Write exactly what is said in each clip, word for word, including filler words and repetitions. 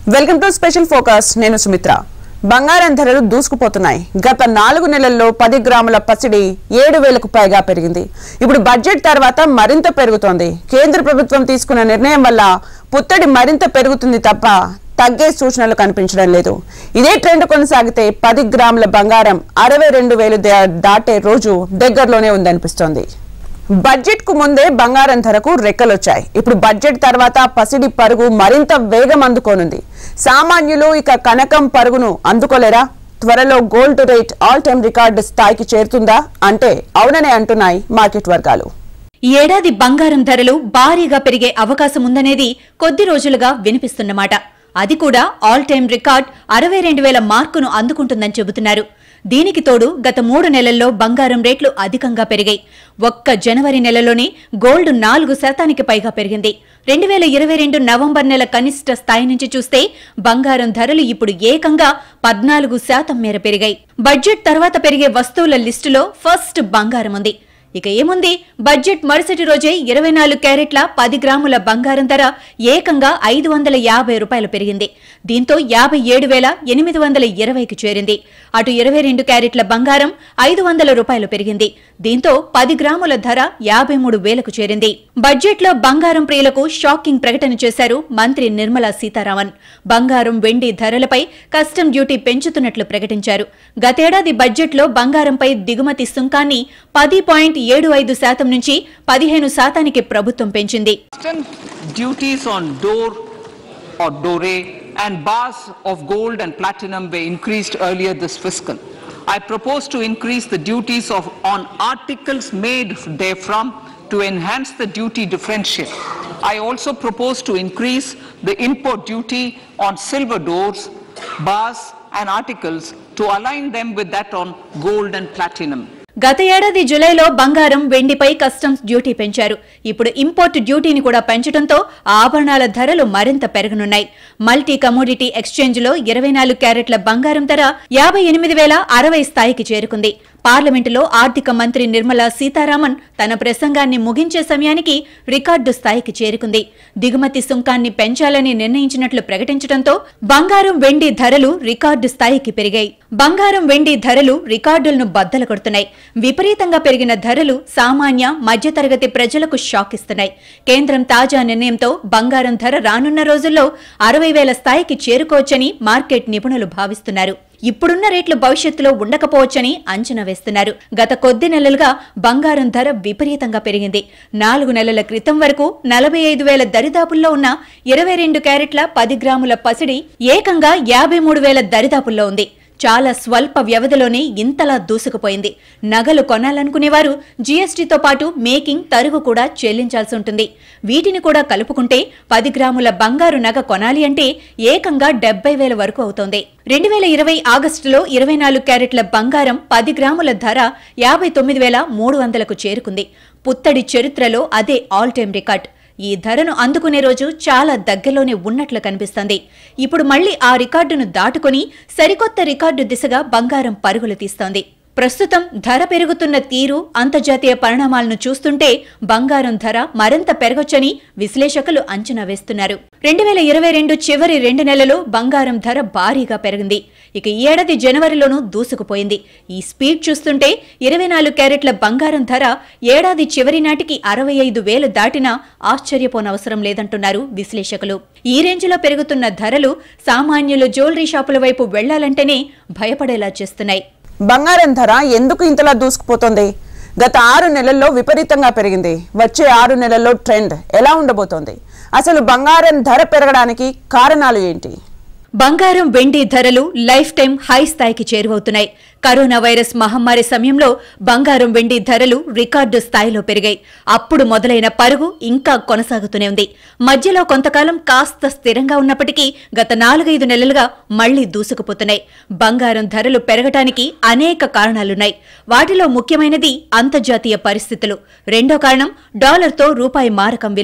Welcome to special focus. నేను సుమిత్ర. బంగారం ధరలు దూసుకుపోతున్నాయి. గత నాలుగు నెలల్లో పది గ్రాముల పసిడి ఏడు వేలకు పైగా పెరిగింది. ఇప్పుడు బడ్జెట్ తర్వాత మరింత పెరుగుతోంది. కేంద్ర ప్రభుత్వం తీసుకున్న నిర్ణయం వల్ల పుత్తడి మరింత పెరుగుతుంది తప్ప తగ్గే సూచనలు కనిపించడం లేదు. ఇదే ట్రెండ్ కొనసాగితే పది గ్రాముల బంగారం అరవై రెండు వేలు దాటే రోజు దగ్గరలోనే ఉందనిపిస్తోంది. బడ్జెట్ కు ముందే బంగారం ధరకు రెక్కలొచ్చాయి. ఇప్పుడు బడ్జెట్ తర్వాత పసిడి పరుగు మరింత వేగం అందుకోనుంది. సామాన్యులు ఇక కనకం పరుగును అందుకోలేరా? త్వరలో gold rate all time record స్థాయికి చేరుతుందా అంటే అవుననే అంటున్నాయి మార్కెట్ వర్గాలు. ఈ ఏడాది బంగారం ధరలు భారీగా పెరిగే అవకాశం ఉందనేది కొద్ది రోజులుగా వినిపిస్తున్నమాట. అది కూడా ఆల్ టైమ్ రికార్డ్ అరవై రెండు వేల మార్కును అందుకుంటుందని చెబుతున్నారు. దీనికి తోడు గత మూడు నెలల్లో బంగారం రేట్లు అధికంగా పెరిగాయి. ఒక్క జనవరి నెలలోనే గోల్డ్ నాలుగు శాతానికి పైగా పెరిగింది. రెండు వేల ఇరవై రెండు నవంబర్ నెల కనిష్ట స్థాయి నుంచి చూస్తే బంగారం ధరలు ఇప్పుడు ఏకంగా పద్నాలుగు శాతం మేర పెరిగాయి. బడ్జెట్ తర్వాత పెరిగే వస్తువుల లిస్టులో ఫస్ట్ బంగారం ఉంది. ఇక ఏముంది, బడ్జెట్ మరుసటి రోజే ఇరవై నాలుగు క్యారెట్ల పది గ్రాముల బంగారం ధర ఏకంగా ఐదు వందల యాభై రూపాయలు పెరిగింది. దీంతో యాభై ఏడు వేల ఎనిమిది వందల ఇరవైకి చేరింది. అటు ఇరవై రెండు క్యారెట్ల బంగారం ఐదు వందల రూపాయలు పెరిగింది. దీంతో పది గ్రాముల ధర యాభై మూడు వేలకు చేరింది. బడ్జెట్లో బంగారం ప్రియులకు షాకింగ్ ప్రకటన చేశారు మంత్రి నిర్మలా సీతారామన్. బంగారం వెండి ధరలపై కస్టమ్ డ్యూటీ పెంచుతున్నట్లు ప్రకటించారు. గతేడాది బడ్జెట్లో బంగారంపై దిగుమతి సుంకాన్ని పది పాయింట్ ఏడు ఐదు శాతం నుంచి పదిహేను శాతానికి ప్రభుత్వం పెంచింది. Duties on door or dore and bars of gold and platinum were increased earlier this fiscal. I propose to increase the duties of on articles made therefrom to enhance the duty differential. I also propose to increase the import duty on silver doors, bars and articles to align them with that on gold and platinum. గత ఏడాది జులైలో బంగారం వెండిపై customs duty పెంచారు. ఇప్పుడు import డ్యూటీని కూడా పెంచడంతో ఆభరణాల ధరలు మరింత పెరగనున్నాయి. మల్టీ కమోడిటీ ఎక్స్చేంజ్లో ఇరవై నాలుగు క్యారెట్ల బంగారం ధర యాభై ఎనిమిది వేల అరవై స్థాయికి చేరుకుంది. పార్లమెంటులో ఆర్థిక మంత్రి నిర్మలా సీతారామన్ తన ప్రసంగాన్ని ముగించే సమయానికి రికార్డు స్థాయికి చేరుకుంది. దిగుమతి సుంకాన్ని పెంచాలని నిర్ణయించినట్లు ప్రకటించడంతో బంగారం వెండి ధరలు రికార్డు స్థాయికి పెరిగాయి. బంగారం వెండి ధరలు రికార్డులను బద్దలు కొడుతున్నాయి. విపరీతంగా పెరిగిన ధరలు సామాన్య మధ్యతరగతి ప్రజలకు షాక్ ఇస్తున్నాయి. కేంద్రం తాజా నిర్ణయంతో బంగారం ధర రానున్న రోజుల్లో అరవై వేల స్థాయికి చేరుకోవచ్చని మార్కెట్ నిపుణులు భావిస్తున్నారు. ఇప్పుడున్న రేట్లు భవిష్యత్తులో ఉండకపోవచ్చని అంచనా వేస్తున్నారు. గత కొద్ది నెలలుగా బంగారం ధర విపరీతంగా పెరిగింది. నాలుగు నెలల క్రితం వరకు నలభై ఐదు వేల దరిదాపుల్లో ఉన్న ఇరవై రెండు క్యారెట్ల పది గ్రాముల పసిడి ఏకంగా యాభై మూడు వేల దరిదాపుల్లో ఉంది. చాలా స్వల్ప వ్యవధిలోనే ఇంతలా దూసుకుపోయింది. నగలు కొనాలనుకునేవారు జీఎస్టీతో పాటు మేకింగ్ తరుగు కూడా చెల్లించాల్సి ఉంటుంది. వీటిని కూడా కలుపుకుంటే పది గ్రాముల బంగారు నగ కొనాలి అంటే ఏకంగా డెబ్బై వేల వరకు అవుతోంది. రెండు వేల ఇరవై ఆగస్టులో ఇరవై నాలుగు క్యారెట్ల బంగారం పది గ్రాముల ధర యాభై తొమ్మిది వేల మూడు వందలకు చేరుకుంది. పుత్తడి చరిత్రలో అదే ఆల్ టైమ్ రికార్డ్. ఈ ధరను అందుకునే రోజు చాలా దగ్గరలోనే ఉన్నట్లు కనిపిస్తోంది. ఇప్పుడు మళ్లీ ఆ రికార్డును దాటుకుని సరికొత్త రికార్డు దిశగా బంగారం పరుగులు తీస్తోంది. ప్రస్తుతం ధర పెరుగుతున్న తీరు, అంతర్జాతీయ పరిణామాలను చూస్తుంటే బంగారం ధర మరింత పెరగొచ్చని విశ్లేషకులు అంచనా వేస్తున్నారు. రెండు వేల ఇరవై రెండు చివరి రెండు నెలలు బంగారం ధర భారీగా పెరిగింది. ఇక ఈ ఏడాది జనవరిలోనూ దూసుకుపోయింది. ఈ స్పీడ్ చూస్తుంటే ఇరవై నాలుగు క్యారెట్ల బంగారం ధర ఏడాది చివరి నాటికి అరవై ఐదు వేలు దాటినా ఆశ్చర్యపోనవసరం లేదంటున్నారు విశ్లేషకులు. ఈ రేంజ్లో పెరుగుతున్న ధరలు సామాన్యులు జ్యువెలరీ షాపుల వైపు వెళ్లాలంటేనే భయపడేలా చేస్తున్నాయి. బంగారం ధర ఎందుకు ఇంతలా దూసుకుపోతోంది? గత ఆరు నెలల్లో విపరీతంగా పెరిగింది. వచ్చే ఆరు నెలల్లో ట్రెండ్ ఎలా ఉండబోతోంది? అసలు బంగారం ధర పెరగడానికి కారణాలు ఏంటి? బంగారం వెండి ధరలు లైఫ్ టైం హై స్థాయికి చేరువవుతున్నాయి. కరోనా వైరస్ మహమ్మారి సమయంలో బంగారం వెండి ధరలు రికార్డు స్థాయిలో పెరిగాయి. అప్పుడు మొదలైన పరుగు ఇంకా కొనసాగుతూనే ఉంది. మధ్యలో కొంతకాలం కాస్త స్థిరంగా ఉన్నప్పటికీ గత నాలుగైదు నెలలుగా మళ్లీ దూసుకుపోతున్నాయి. బంగారం ధరలు పెరగటానికి అనేక కారణాలున్నాయి. వాటిలో ముఖ్యమైనది అంతర్జాతీయ పరిస్థితులు. రెండో కారణం డాలర్తో రూపాయి మారకం విలువ.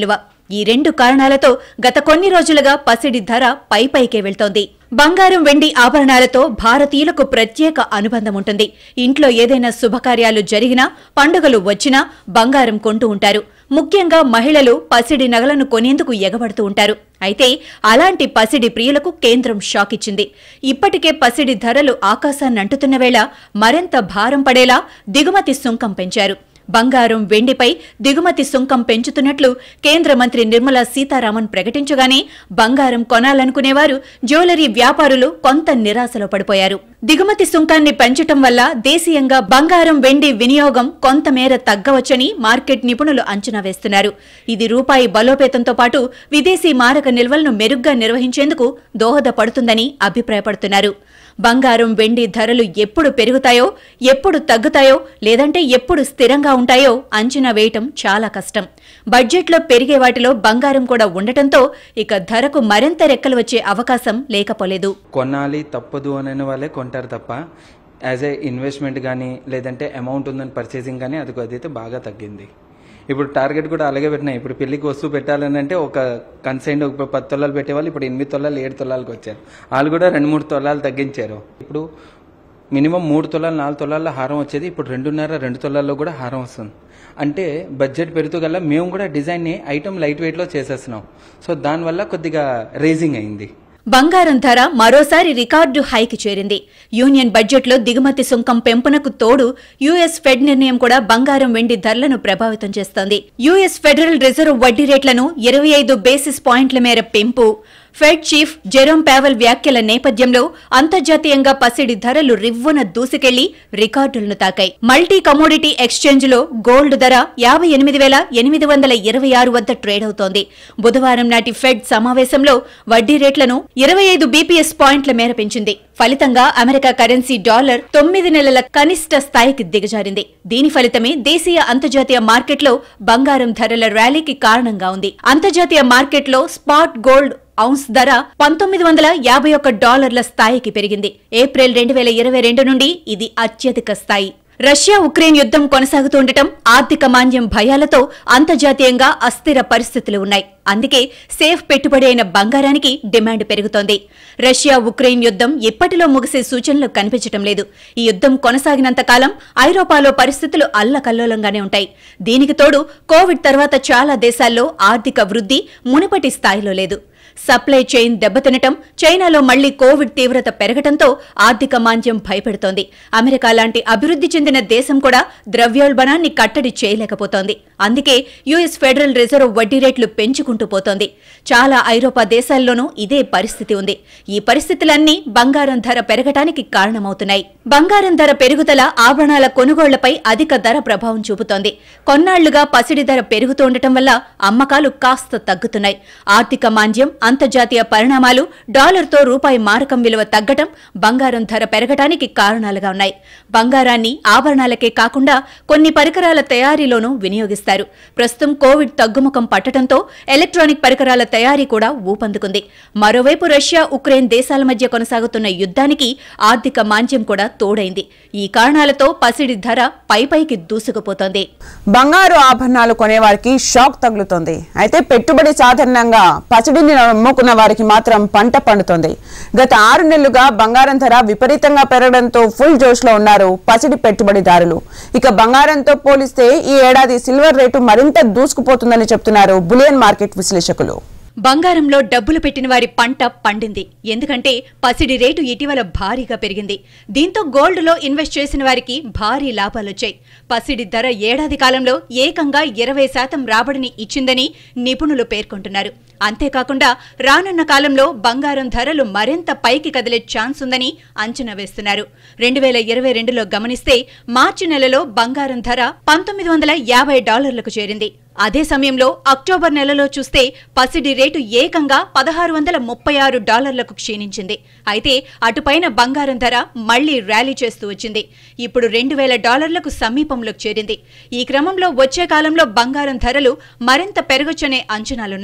ఈ రెండు కారణాలతో గత కొన్ని రోజులుగా పసిడి ధర పై పైకే వెళ్తోంది. బంగారం వెండి ఆభరణాలతో భారతీయులకు ప్రత్యేక అనుబంధం ఉంటుంది. ఇంట్లో ఏదైనా శుభకార్యాలు జరిగినా పండుగలు వచ్చినా బంగారం కొంటూ ఉంటారు. ముఖ్యంగా మహిళలు పసిడి నగలను కొనేందుకు ఎగబడుతూ ఉంటారు. అయితే అలాంటి పసిడి ప్రియులకు కేంద్రం షాక్ ఇచ్చింది. ఇప్పటికే పసిడి ధరలు ఆకాశాన్నంటుతున్న వేళ మరింత భారం పడేలా దిగుమతి సుంకం పెంచారు. బంగారం వెండిపై దిగుమతి సుంకం పెంచుతున్నట్లు కేంద్ర మంత్రి నిర్మలా సీతారామన్ ప్రకటించగానే బంగారం కొనాలనుకునేవారు జ్యువెలరీ వ్యాపారులు కొంత నిరాశలో పడిపోయారు. దిగుమతి సుంకాన్ని పెంచటం వల్ల దేశీయంగా బంగారం వెండి వినియోగం కొంతమేర తగ్గవచ్చని మార్కెట్ నిపుణులు అంచనా వేస్తున్నారు. ఇది రూపాయి బలోపేతంతో పాటు విదేశీ మారక నిల్వలను మెరుగ్గా నిర్వహించేందుకు దోహదపడుతుందని అభిప్రాయపడుతున్నారు. బంగారం వెండి ధరలు ఎప్పుడు పెరుగుతాయో, ఎప్పుడు తగ్గుతాయో, లేదంటే ఎప్పుడు స్థిరంగా ఉంటాయో అంచనా వేయటం చాలా కష్టం. బడ్జెట్లో పెరిగే వాటిలో బంగారం కూడా ఉండటంతో ఇక ధరకు మరింత రెక్కలు వచ్చే అవకాశం లేకపోలేదు. కొనాలి తప్పదు అనే వాళ్ళే కొంటారు తప్ప యాజ్ ఏ ఇన్వెస్ట్మెంట్ కానీ లేదంటే అమౌంట్ ఉందని పర్చేసింగ్ కానీ అది అదైతే బాగా తగ్గింది. ఇప్పుడు టార్గెట్ కూడా అలాగే పెట్టినాయి. ఇప్పుడు పెళ్లికి వస్తువు పెట్టాలని అంటే ఒక కన్సైన్ ఒక పది తొలాలు పెట్టేవాళ్ళు ఇప్పుడు ఎనిమిది తొలాలు ఏడు తొలాలకు వచ్చారు. వాళ్ళు కూడా రెండు మూడు తొలాలు తగ్గించారు. ఇప్పుడు మినిమం మూడు తొలాలు నాలుగు తొలాల్లో హారం వచ్చేది ఇప్పుడు రెండున్నర రెండు తొలాల్లో కూడా హారం వస్తుంది. అంటే బడ్జెట్ పెరుగుతూ మేము కూడా డిజైన్ని ఐటమ్ లైట్ వెయిట్లో చేసేస్తున్నాం. సో దానివల్ల కొద్దిగా రేజింగ్ అయింది. బంగారం ధర మరోసారి రికార్డు హైకి చేరింది. యూనియన్ బడ్జెట్లో దిగుమతి సుంకం పెంపునకు తోడు యూఎస్ ఫెడ్ నిర్ణయం కూడా బంగారం వెండి ధరలను ప్రభావితం చేస్తోంది. యూఎస్ ఫెడరల్ రిజర్వ్ వడ్డీ రేట్లను ఇరవై ఐదు బేసిస్ పాయింట్ల మేర పెంపు, ఫెడ్ చీఫ్ జెరోమ్ పావెల్ వ్యాఖ్యల నేపథ్యంలో అంతర్జాతీయంగా పసిడి ధరలు రివ్వున దూసుకెళ్లి రికార్డులను తాకాయి. మల్టీ కమోడిటీ ఎక్స్చేంజ్ లో గోల్డ్ ధర యాభై ఎనిమిది వేల ఎనిమిది వందల ఇరవై ఆరు వద్ద ట్రేడ్ అవుతోంది. బుధవారం నాటి ఫెడ్ సమావేశంలో వడ్డీ రేట్లను ఇరవై ఐదు బీపీఎస్ పాయింట్ల మేర పెంచింది. ఫలితంగా అమెరికా కరెన్సీ డాలర్ తొమ్మిది నెలల కనిష్ట స్థాయికి దిగజారింది. దీని ఫలితమే దేశీయ అంతర్జాతీయ మార్కెట్లో బంగారం ధరల ర్యాలీకి కారణంగా ఉంది. అంతర్జాతీయ మార్కెట్లో స్పాట్ గోల్డ్ ఔన్స్ ధర పంతొమ్మిది వందల యాభై ఒక్క డాలర్ల స్థాయికి పెరిగింది. ఏప్రిల్ రెండు వేల ఇరవై రెండు నుండి ఇది అత్యధిక స్థాయి. రష్యా ఉక్రెయిన్ యుద్ధం కొనసాగుతుండటం, ఆర్థిక మాంద్యం భయాలతో అంతర్జాతీయంగా అస్థిర పరిస్థితులు ఉన్నాయి. అందుకే సేఫ్ పెట్టుబడి అయిన బంగారానికి డిమాండ్ పెరుగుతోంది. రష్యా ఉక్రెయిన్ యుద్ధం ఎప్పటిలో ముగిసే సూచనలు కనిపించటం లేదు. ఈ యుద్ధం కొనసాగినంత కాలం ఐరోపాలో పరిస్థితులు అల్లకల్లోలంగానే ఉంటాయి. దీనికి తోడు కోవిడ్ తర్వాత చాలా దేశాల్లో ఆర్థిక వృద్ధి మునుపటి స్థాయిలో లేదు. సప్లై చైన్ దెబ్బతినటం, చైనాలో మళ్లీ కోవిడ్ తీవ్రత పెరగటంతో ఆర్థిక మాంద్యం భయపెడుతోంది. అమెరికా లాంటి అభివృద్ధి చెందిన దేశం కూడా ద్రవ్యోల్బణాన్ని కట్టడి చేయలేకపోతోంది. అందుకే యూఎస్ ఫెడరల్ రిజర్వ్ వడ్డీ రేట్లు పెంచుకుంటూ పోతోంది. చాలా ఐరోపా దేశాల్లోనూ ఇదే పరిస్థితి ఉంది. ఈ పరిస్థితులన్నీ బంగారం ధర పెరగటానికి కారణమవుతున్నాయి. బంగారం ధర పెరుగుదల ఆభరణాల కొనుగోళ్లపై అధిక ధర ప్రభావం చూపుతోంది. కొన్నాళ్లుగా పసిడి ధర పెరుగుతుండటం వల్ల అమ్మకాలు కాస్త తగ్గుతున్నాయి. ఆర్థిక మాంద్యం, అంతర్జాతీయ పరిణామాలు, డాలర్తో రూపాయి మారకం విలువ తగ్గటం బంగారం ధర పెరగటానికి కారణాలుగా ఉన్నాయి. బంగారాన్ని ఆభరణాలకే కాకుండా కొన్ని పరికరాల తయారీలోనూ వినియోగిస్తారు. ప్రస్తుతం కోవిడ్ తగ్గుముఖం పట్టడంతో ఎలక్ట్రానిక్ పరికరాల తయారీ కూడా ఊపందుకుంది. మరోవైపు రష్యా ఉక్రెయిన్ దేశాల మధ్య కొనసాగుతున్న యుద్ధానికి ఆర్థిక మాంద్యం కూడా తోడైంది. ఈ కారణాలతో పసిడి ధర పైపైకి దూసుకుపోతోంది. బంగారు ఆభరణాలు కొనేవారికి షాక్ తగులుతోంది. అయితే పెట్టుబడి సాధారణంగా పసిడిని నమ్ముకున్న వారికి మాత్రం పంట పండుతోంది. గత ఆరు నెలలుగా బంగారం ధర విపరీతంగా పెరగడంతో ఫుల్ జోష్ లో ఉన్నారు పసిడి పెట్టుబడిదారులు. ఇక బంగారంతో పోలిస్తే ఈ ఏడాది సిల్వర్ రేటు మరింత దూసుకుపోతుందని చెప్తున్నారు బులియన్ మార్కెట్ విశ్లేషకులు. బంగారంలో డబ్బులు పెట్టిన వారి పంట పండింది. ఎందుకంటే పసిడి రేటు ఇటీవల భారీగా పెరిగింది. దీంతో గోల్డ్లో ఇన్వెస్ట్ చేసిన వారికి భారీ లాభాలొచ్చాయి. పసిడి ధర ఏడాది కాలంలో ఏకంగా ఇరవై శాతం రాబడిని ఇచ్చిందని నిపుణులు పేర్కొంటున్నారు. అంతేకాకుండా రానున్న కాలంలో బంగారం ధరలు మరింత పైకి కదిలే ఛాన్స్ ఉందని అంచనా వేస్తున్నారు. రెండు వేల ఇరవై రెండులో గమనిస్తే మార్చి నెలలో బంగారం ధర పంతొమ్మిది వందల యాభై డాలర్లకు చేరింది. అదే సమయంలో అక్టోబర్ నెలలో చూస్తే పసిడి రేటు ఏకంగా పదహారు వందల ముప్పై ఆరు డాలర్లకు క్షీణించింది. అయితే అటుపైన బంగారం ధర మళ్లీ ర్యాలీ చేస్తూ వచ్చింది. ఇప్పుడు రెండు వేల డాలర్లకు సమీపంలోకి చేరింది. ఈ క్రమంలో వచ్చే కాలంలో బంగారం ధరలు మరింత పెరగొచ్చనే అంచనాలున్నాయి.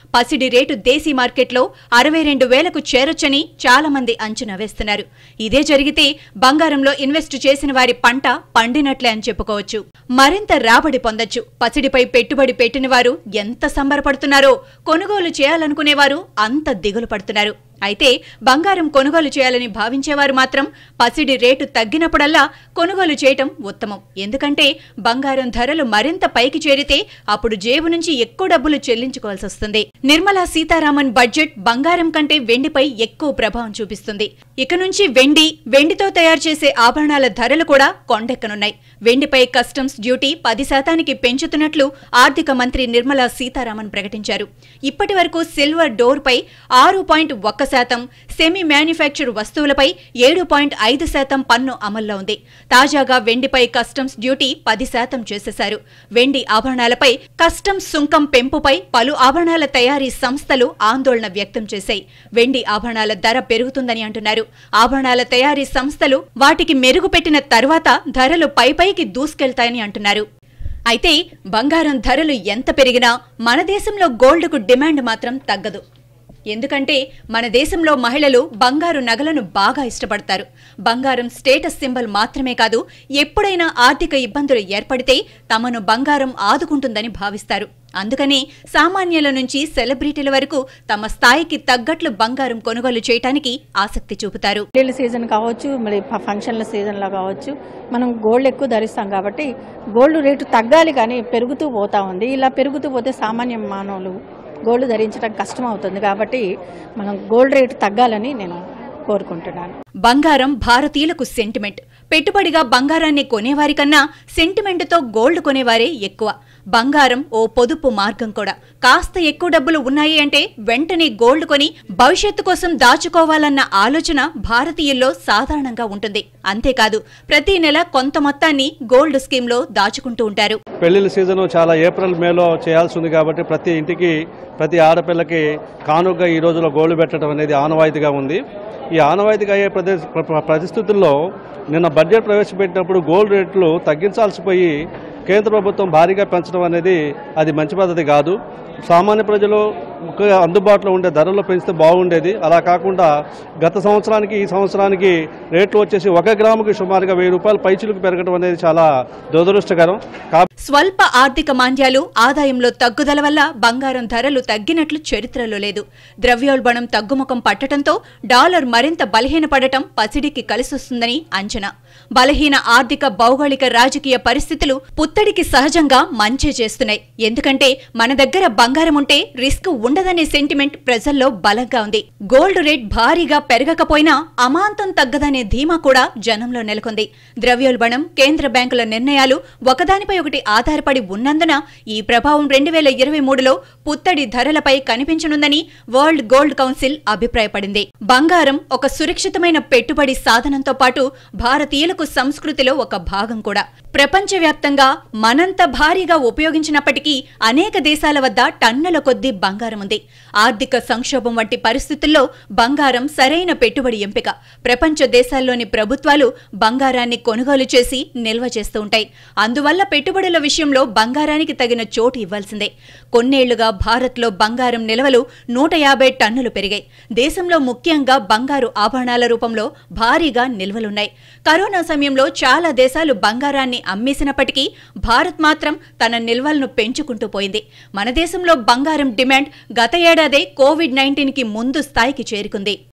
పసిడి రేటు దేశీ మార్కెట్లో అరవై రెండు వేలకు చేరొచ్చని చాలా మంది అంచనా వేస్తున్నారు. ఇదే జరిగితే బంగారంలో ఇన్వెస్ట్ చేసిన వారి పంట పండినట్లే అని చెప్పుకోవచ్చు. మరింత రాబడి పొందొచ్చు. పసిడిపై పెట్టుబడి పెట్టిన వారు ఎంత సంబరపడుతున్నారో కొనుగోలు చేయాలనుకునేవారు అంత దిగులు పడుతున్నారు. అయితే బంగారం కొనుగోలు చేయాలని భావించేవారు మాత్రం పసిడి రేటు తగ్గినప్పుడల్లా కొనుగోలు చేయటం ఉత్తమం. ఎందుకంటే బంగారం ధరలు మరింత పైకి చేరితే అప్పుడు జేబు నుంచి ఎక్కువ డబ్బులు చెల్లించుకోవాల్సి వస్తుంది. నిర్మలా సీతారామన్ బడ్జెట్ బంగారం కంటే వెండిపై ఎక్కువ ప్రభావం చూపిస్తుంది. ఇక నుంచి వెండి, వెండితో తయారు చేసే ఆభరణాల ధరలు కూడా కొండెక్కనున్నాయి. వెండిపై కస్టమ్స్ డ్యూటీ పది శాతానికి పెంచుతున్నట్లు ఆర్థిక మంత్రి నిర్మలా సీతారామన్ ప్రకటించారు. ఇప్పటి వరకు సిల్వర్ డోర్ పై ఆరు పాయింట్ ఒక్క శాతం, సెమీ మ్యానుఫ్యాక్చర్ వస్తువులపై ఏడు పాయింట్ ఐదు శాతం పన్ను అమల్లో ఉంది. తాజాగా వెండిపై కస్టమ్స్ డ్యూటీ పది శాతం చేసేశారు. వెండి ఆభరణాలపై కస్టమ్స్ సుంకం పెంపుపై పలు ఆభరణాల తయారీ సంస్థలు ఆందోళన వ్యక్తం చేశాయి. వెండి ఆభరణాల ధర పెరుగుతుందని అంటున్నారు. ఆభరణాల తయారీ సంస్థలు వాటికి మెరుగుపెట్టిన తర్వాత ధరలు పైపైకి దూసుకెళ్తాయని అంటున్నారు. అయితే బంగారం ధరలు ఎంత పెరిగినా మన దేశంలో గోల్డ్కు డిమాండ్ మాత్రం తగ్గదు. ఎందుకంటే మన దేశంలో మహిళలు బంగారు నగలను బాగా ఇష్టపడతారు. బంగారం స్టేటస్ సింబల్ మాత్రమే కాదు, ఎప్పుడైనా ఆర్థిక ఇబ్బందులు ఏర్పడితే తమను బంగారం ఆదుకుంటుందని భావిస్తారు. అందుకని సామాన్యుల నుంచి సెలబ్రిటీల వరకు తమ స్థాయికి తగ్గట్లు బంగారం కొనుగోలు చేయడానికి ఆసక్తి చూపుతారు. పెళ్లి సీజన్ కావచ్చు, మరి ఫంక్షన్ల సీజన్లో కావచ్చు, మనం గోల్డ్ ఎక్కువ ధరిస్తాం కాబట్టి గోల్డ్ రేటు తగ్గాలి కానీ పెరుగుతూ పోతా ఉంది. ఇలా పెరుగుతూ పోతే సామాన్య మానవులు గోల్డ్ ధరించడం కష్టం అవుతుంది. కాబట్టి మనం గోల్డ్ రేటు తగ్గాలని నేను కోరుకుంటున్నాను. బంగారం భారతీయులకు సెంటిమెంట్. పెట్టుబడిగా బంగారాన్ని కొనేవారికన్నా సెంటిమెంట్తో గోల్డ్ కొనేవారే ఎక్కువ. బంగారం ఓ పొదుపు మార్గం కూడా. కాస్త ఎక్కువ డబ్బులు ఉన్నాయి అంటే వెంటనే గోల్డ్ కొని భవిష్యత్తు కోసం దాచుకోవాలన్న ఆలోచన భారతీయుల్లో సాధారణంగా ఉంటుంది. అంతేకాదు ప్రతి నెల కొంత మొత్తాన్ని గోల్డ్ స్కీమ్ లో దాచుకుంటూ ఉంటారు. పెళ్లిళ్ళ సీజన్ చాలా ఏప్రిల్ మేలో చేయాల్సి ఉంది కాబట్టి ప్రతి ఇంటికి, ప్రతి ఆడపిల్లకి కానుకగా ఈ రోజులో గోల్డ్ పెట్టడం అనేది ఆనవాయితీగా ఉంది. ఈ ఆనవాయితీగా అయ్యే పరిస్థితుల్లో నిన్న బడ్జెట్ ప్రవేశపెట్టినప్పుడు గోల్డ్ రేట్లు తగ్గించాల్సిపోయి కేంద్ర ప్రభుత్వం భారీగా పెంచడం అనేది అది మంచి పద్ధతి కాదు. సామాన్య ప్రజలు అందుబాటులో ఉండే ధరల్లో పెంచితే బాగుండేది. అలా కాకుండా గత సంవత్సరానికి ఈ సంవత్సరానికి రేట్లు వచ్చేసి ఒక గ్రాముకి సుమారుగా వెయ్యి రూపాయలు పైచిలుకు పెరగడం అనేది చాలా దురదృష్టకరం. స్వల్ప ఆర్థిక మాంద్యాలు, ఆదాయంలో తగ్గుదల వల్ల బంగారం ధరలు తగ్గినట్లు చరిత్రలో లేదు. ద్రవ్యోల్బణం తగ్గుముఖం పట్టడంతో డాలర్ మరింత బలహీనపడటం పసిడికి కలిసొస్తుందని అంచనా. బలహీన ఆర్థిక, భౌగోళిక, రాజకీయ పరిస్థితులు పుత్తడికి సహజంగా మంచే చేస్తున్నాయి. ఎందుకంటే మన దగ్గర బంగారం ఉంటే రిస్క్ ఉండదనే సెంటిమెంట్ ప్రజల్లో బలంగా ఉంది. గోల్డ్ రేట్ భారీగా పెరగకపోయినా అమాంతం తగ్గదనే ధీమా కూడా జనంలో నెలకొంది. ద్రవ్యోల్బణం, కేంద్ర బ్యాంకుల నిర్ణయాలు ఒకదానిపై ఒకటి ఆధారపడి ఉన్నందున ఈ ప్రభావం రెండు వేల ఇరవై మూడులో పుత్తడి ధరలపై కనిపించనుందని వరల్డ్ గోల్డ్ కౌన్సిల్ అభిప్రాయపడింది. బంగారం ఒక సురక్షితమైన పెట్టుబడి సాధనంతో పాటు భారతీయులకు సంస్కృతిలో ఒక భాగం కూడా. ప్రపంచవ్యాప్తంగా మనంత భారీగా ఉపయోగించినప్పటికీ అనేక దేశాల వద్ద టన్నుల కొద్దీ బంగారం ఉంది. ఆర్థిక సంక్షోభం వంటి పరిస్థితుల్లో బంగారం సరైన పెట్టుబడి ఎంపిక. ప్రపంచ దేశాల్లోని ప్రభుత్వాలు బంగారాన్ని కొనుగోలు చేసి నిల్వ చేస్తూ ఉంటాయి. అందువల్ల పెట్టుబడుల విషయంలో బంగారానికి తగిన చోటు ఇవ్వాల్సిందే. కొన్నేళ్లుగా భారత్లో బంగారం నిల్వలు నూట యాభై టన్నులు పెరిగాయి. దేశంలో ముఖ్యంగా బంగారు ఆభరణాల రూపంలో భారీగా నిల్వలున్నాయి. కరోనా సమయంలో చాలా దేశాలు బంగారాన్ని అమ్మేసినప్పటికీ భారత్ మాత్రం తన నిల్వలను పెంచుకుంటూ పోయింది. మన దేశంలో బంగారం డిమాండ్ గత ఏడాదే కోవిడ్ నైన్టీన్ కి ముందు స్థాయికి చేరుకుంది.